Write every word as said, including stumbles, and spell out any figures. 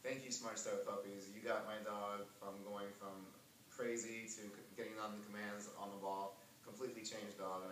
Thank you, Smart Start Puppies. You got my dog from going from crazy to getting on the commands on the ball. Completely changed dog.